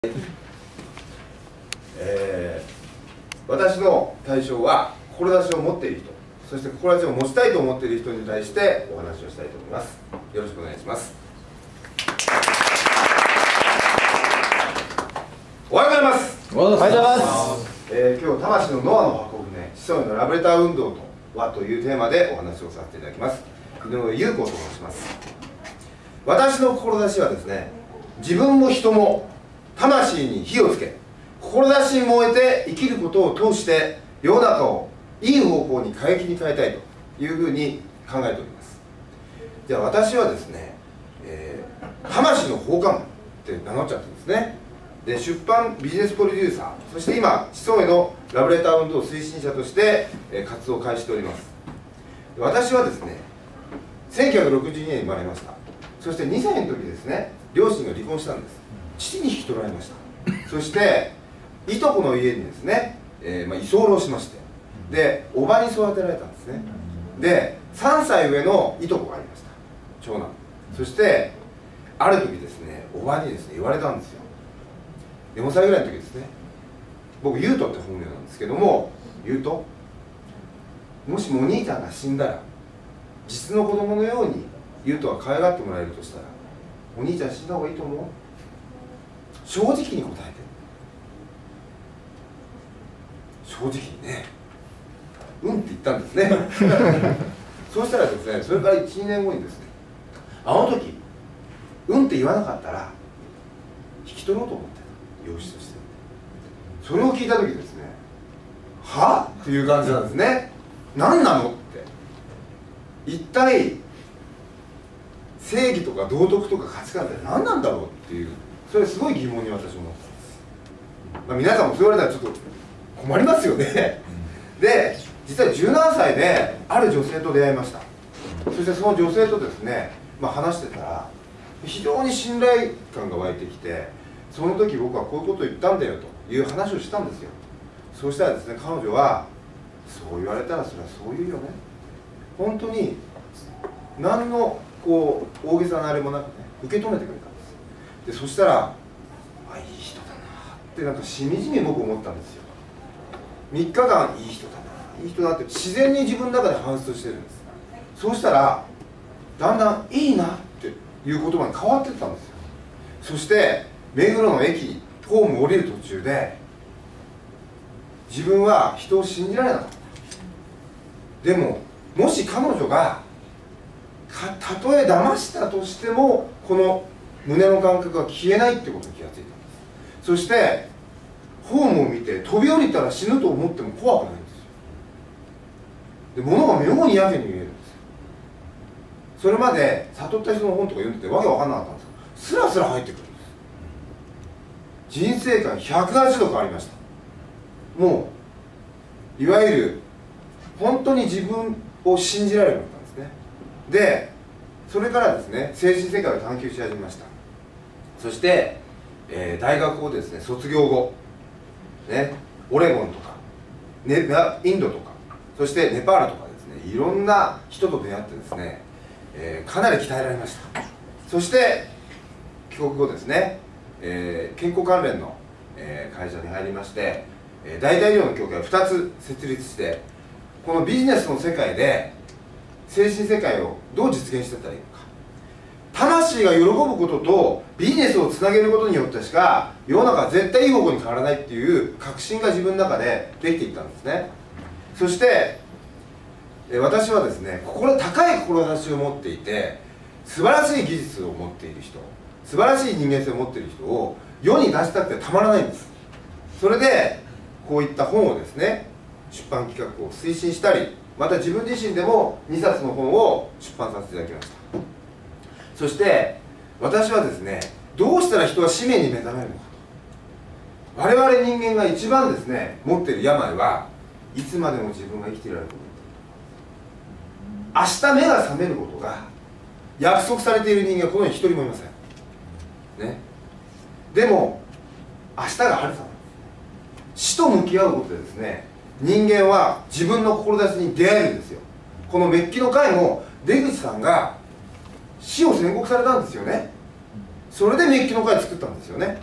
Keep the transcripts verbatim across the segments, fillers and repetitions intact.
えー、私の対象は志を持っている人、そして志を持ちたいと思っている人に対してお話をしたいと思います。よろしくお願いします。おはようございます。 おはようございます。 えー、今日魂のノアの箱舟、子孫へのラブレター運動とはというテーマでお話をさせていただきます。井上優子と申します。私の志はですね、自分も人も魂に火をつけ、志に燃えて生きることを通して世の中をいい方向に過激に変えたいというふうに考えております。じゃあ私はですね、えー、魂の放課って名乗っちゃってるんですね。で、出版ビジネスプロデューサー、そして今子孫へのラブレター運動推進者として、えー、活動を開始しております。私はですね、せんきゅうひゃくろくじゅうにねんに生まれました。そしてにさいの時ですね、両親が離婚したんです。父に引き取られました。そしていとこの家にですね、えーまあ、居候しまして、で叔母に育てられたんですね。でさんさい上のいとこがいました、長男。そしてある時ですね、叔母にですね言われたんですよ。よんさいぐらいの時ですね。僕優斗って本名なんですけども、優斗、もしもお兄ちゃんが死んだら実の子供のように優斗は可愛がってもらえるとしたら、お兄ちゃん死んだ方がいいと思う？正直に答えて、正直にね、うんって言ったんですね。そうしたらですね、それからいち、にねんごにですね、あの時うんって言わなかったら引き取ろうと思ってた、養子として。それを聞いた時ですね、はぁっていう感じなんですね。何なのって、一体正義とか道徳とか価値観って何なんだろうっていう、それすごい疑問に私も思ったんです。まあ、皆さんもそう言われたらちょっと困りますよね。で、実はじゅうななさいである女性と出会いました。そしてその女性とですね、まあ、話してたら非常に信頼感が湧いてきて、その時僕はこういうことを言ったんだよという話をしたんですよ。そうしたらですね、彼女はそう言われたらそれはそう言うよね、本当に何のこう大げさなあれもなくね、受け止めてくれたんです。でそしたら、あ、いい人だなってなんかしみじみ僕思ったんですよ。みっかかんいい人だないい人だって自然に自分の中で反芻してるんです。そうしたらだんだんいいなっていう言葉に変わっていったんですよ。そして目黒の駅ホーム降りる途中で、自分は人を信じられなかった。でももし彼女がたとえ騙したとしてもこの胸の感覚が消えないってことに気がついたんです。そしてホームを見て飛び降りたら死ぬと思っても怖くないんですよ。で物が妙にやけに見えるんですよ。それまで悟った人の本とか読んでてわけわかんなかったんですけど、スラスラ入ってくるんです。人生観ひゃくはちど変わりました。もういわゆる本当に自分を信じられるようになったんですね。でそれからですね、精神世界を探求し始めました。そして、えー、大学をですね卒業後ね、オレゴンとか、ね、インドとか、そしてネパールとかですね、いろんな人と出会ってですね、えー、かなり鍛えられました。そして帰国後ですね、えー、健康関連の、えー、会社に入りまして、えー、代替医療の協会をふたつ設立して、このビジネスの世界で精神世界をどう実現していったらいいのか、魂が喜ぶこととビジネスをつなげることによってしか世の中は絶対いい方向に変わらないっていう確信が自分の中でできていったんですね。そしてえ私はですね、心高い志を持っていて素晴らしい技術を持っている人、素晴らしい人間性を持っている人を世に出したくてたまらないんです。それでこういった本をですね、出版企画を推進したり、また自分自身でもにさつの本を出版させていただきました。そして私はですね、どうしたら人は使命に目覚めるのかと。我々人間が一番ですね持っている病はいつまでも自分が生きていられること。明日目が覚めることが約束されている人間はこの世に一人もいませんね。でも明日があるさ、死と向き合うことでですね、人間は自分の志に出会えるんですよ。このメッキの会も出口さんが死を宣告されたんですよね。それでメッキの会作ったんですよね。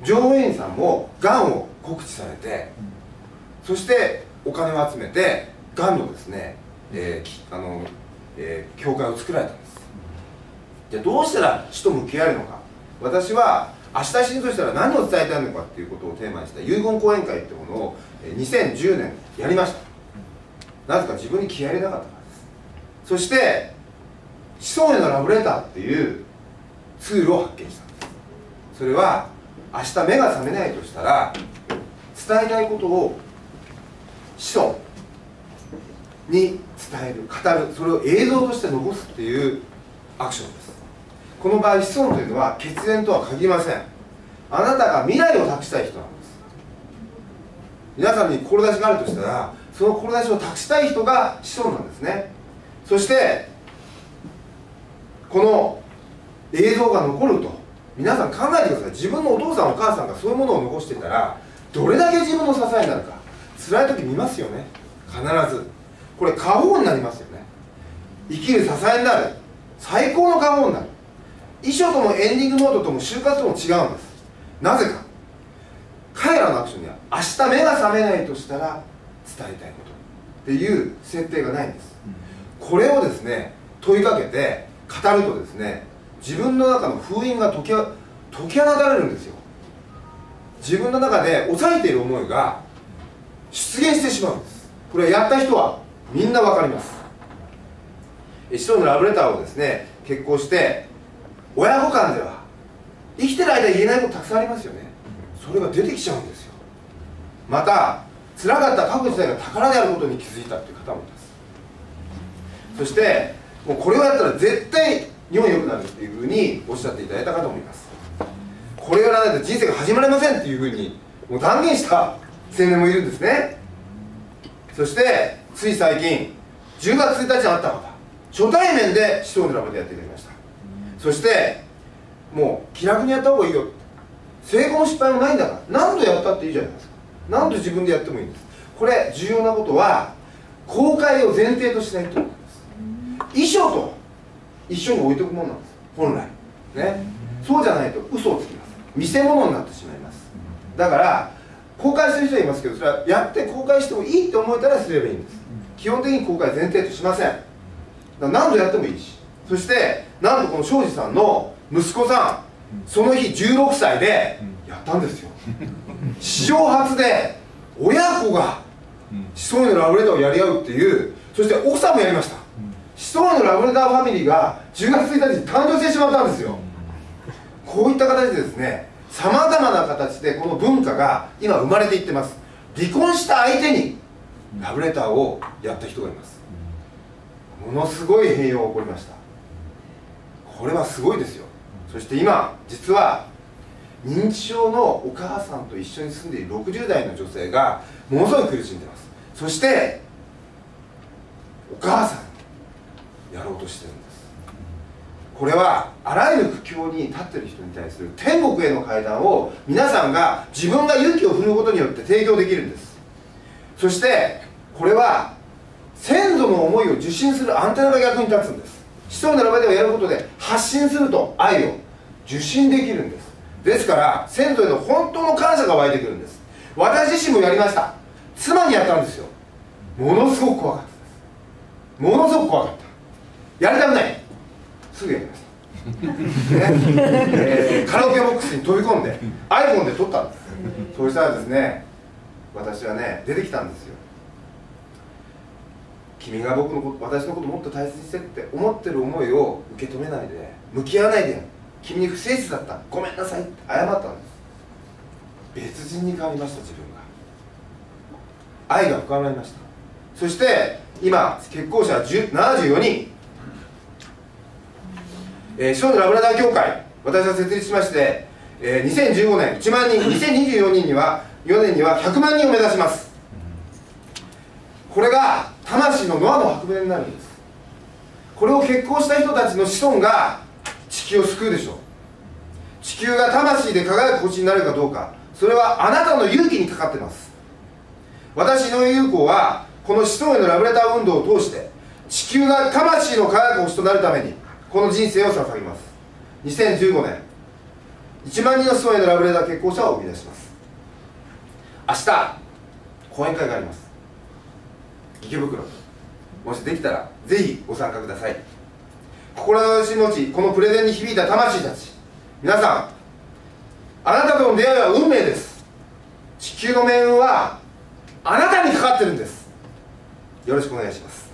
乗務員さんもがんを告知されて、そしてお金を集めてがんのですね、えー、きあの、えー、教会を作られたんです。じゃあどうしたら死と向き合えるのか。私は明日死ぬとしたら何を伝えたいのかっていうことをテーマにした遺言講演会っていうものをにせんじゅうねんやりました。なぜか自分に気合い入れなかったからです。そして子孫へのラブレターっていうツールを発見したんです。それは明日目が覚めないとしたら伝えたいことを子孫に伝える、語る、それを映像として残すっていうアクションです。この場合子孫というのは血縁とは限りません。あなたが未来を託したい人なんです。皆さんに志があるとしたらその志を託したい人が子孫なんですね。そしてこの映像が残ると皆さん考えてください。自分のお父さんお母さんがそういうものを残していたらどれだけ自分の支えになるか。辛い時見ますよね、必ず。これ過保護になりますよね。生きる支えになる、最高の過保護になる。遺書ともエンディングノートとも就活とも違うんです。なぜか、彼らのアクションには明日目が覚めないとしたら伝えたいことっていう設定がないんです。これをですね問いかけて語るとですね、自分の中の封印が解き、解き放たれるんですよ。自分の中で抑えている思いが出現してしまうんです。これやった人はみんな分かります。子孫のラブレターをですね決行して親子間では生きてる間言えないことたくさんありますよね。それが出てきちゃうんですよ。また辛かった過去自体が宝であることに気づいたという方もいます。そしてもうこれをやったら絶対日本良くなるっていうふうにおっしゃっていただいた方もいます。これをやらないと人生が始まりませんっていうふうにもう断言した青年もいるんですね。そしてつい最近じゅうがつついたちに会った方、初対面で子孫のラブでやっていただきました。そしてもう気楽にやった方がいいよ、成功も失敗もないんだから何度やったっていいじゃないですか。何度自分でやってもいいんです。これ重要なことは公開を前提としないということです。遺書と一緒に置いておくものなんです本来ね。そうじゃないと嘘をつきます。見せ物になってしまいます。だから公開する人はいますけど、それはやって公開してもいいと思えたらすればいいんです。基本的に公開前提としません。だから何度やってもいいし、そしてなんとこの庄司さんの息子さん、その日じゅうろくさいでやったんですよ。史上初で親子が子孫へのラブレターをやり合うっていう。そして奥さんもやりました。子孫へのラブレターファミリーがじゅうがつついたちに誕生してしまったんですよ。こういった形でですね、さまざまな形でこの文化が今生まれていってます。離婚した相手にラブレターをやった人がいます。ものすごい変容が起こりました。これはすごいですよ。そして今実は認知症のお母さんと一緒に住んでいるろくじゅうだいの女性がものすごい苦しんでいます。そしてお母さんにやろうとしてるんです。これはあらゆる苦境に立っている人に対する天国への階段を皆さんが自分が勇気を振るうことによって提供できるんです。そしてこれは先祖の思いを受信するアンテナが役に立つんです。子孫のラブレターをやることで発信すると愛を受信できるんです。ですから先祖への本当の感謝が湧いてくるんです。私自身もやりました。妻にやったんですよ。ものすごく怖かったです。ものすごく怖かった。やりたくない、すぐやりました、ねえー、カラオケボックスに飛び込んで iPhone で撮ったんです。そうしたらですね、私はね出てきたんですよ。君が僕のこと私のことをもっと大切にしてって思ってる思いを受け止めないで向き合わないで、君に不誠実だった、ごめんなさいって謝ったんです。別人に変わりました。自分が愛が深まりました。そして今結婚者はななじゅうよにん、えー、子孫のラブレター協会私は設立しまして、えー、にせんじゅうごねんいちまんにん、にせんにじゅうよねんにはよねんにはひゃくまんにんを目指します。これが魂のノアの箱舟になるんです。これを決行した人たちの子孫が地球を救うでしょう。地球が魂で輝く星になるかどうか、それはあなたの勇気にかかっています。私の友好はこの子孫へのラブレター運動を通して地球が魂の輝く星となるためにこの人生を捧げます。にせんじゅうごねんいちまんにんの質問へのラブレター決行者を生み出します。明日講演会があります。池袋、もしできたらぜひご参加ください。心の命、このプレゼンに響いた魂たち、皆さん、あなたとの出会いは運命です。地球の命運はあなたにかかってるんです。よろしくお願いします。